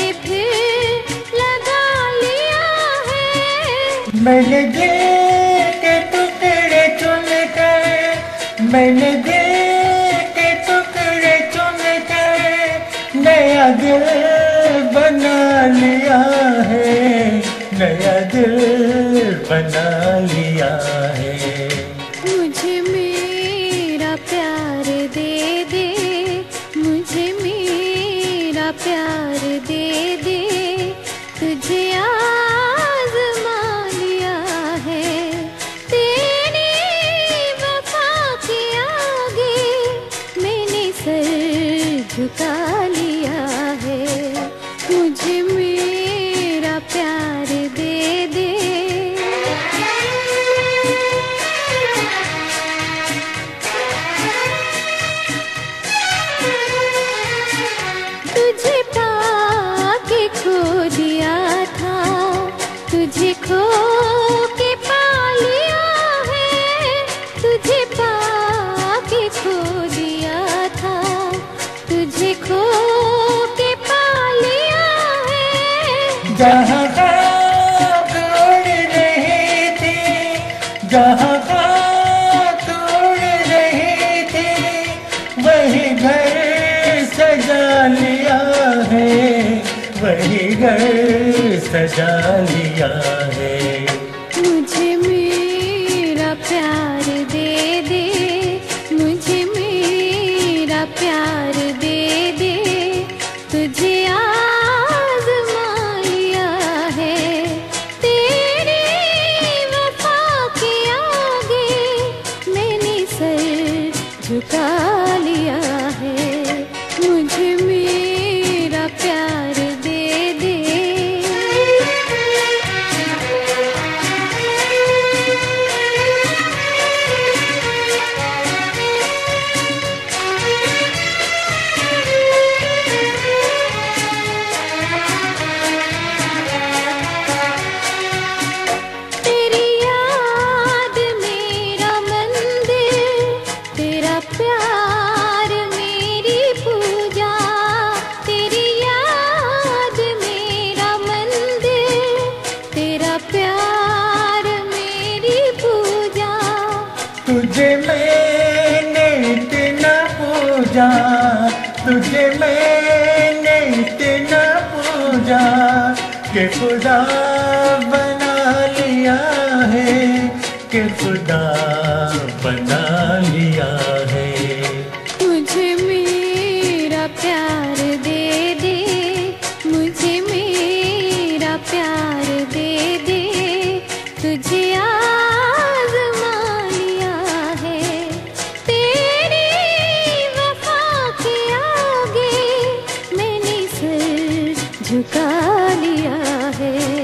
फिर लगा लिया है। मैंने दिल के टुकड़े चुन कर, मैंने दिल के टुकड़े चुन कर नया दिल बना लिया है, नया दिल बना लिया है। मुझे मेरा प्यार दे दे, मुझे मेरा प्यार दे दे, तुझे आज़मा लिया है। तेरी वफा के आगे मैंने सर झुका लिया है। मुझे मेरा प्यार दे दे। तुझे पाके खो दिया था, तुझे खो के पा लिया है। तुझे पाके खो दिया था, तुझे खो के पा लिया है। जहाँ खाक उड़ रही थी, जहाँ खाक उड़ रही थी, वही घर सजा लिया है, वही घर सजा लिया है। मुझे मेरा प्यार दे दे, मुझे मेरा प्यार दे दे, तुझे आज़मा लिया है। तेरी वफा के आगे मैंने सर झुका लिया है। मुझे मेरा प्यार दे दे। तेरी याद मेरा मंदिर, तेरा प्यार मेरी पूजा। तेरी याद मेरा मंदिर, तेरा प्यार मेरी पूजा। तुझे मैंने इतना पूजा, तुझे मैंने इतना पूजा कि खुदा बना लिया है, कि खुदा बना लिया है। मुझे मेरा प्यार दे दे, मुझे मेरा प्यार दे दे, तुझे आज़मा लिया है। तेरी वफा के आगे मैंने सर झुका लिया है।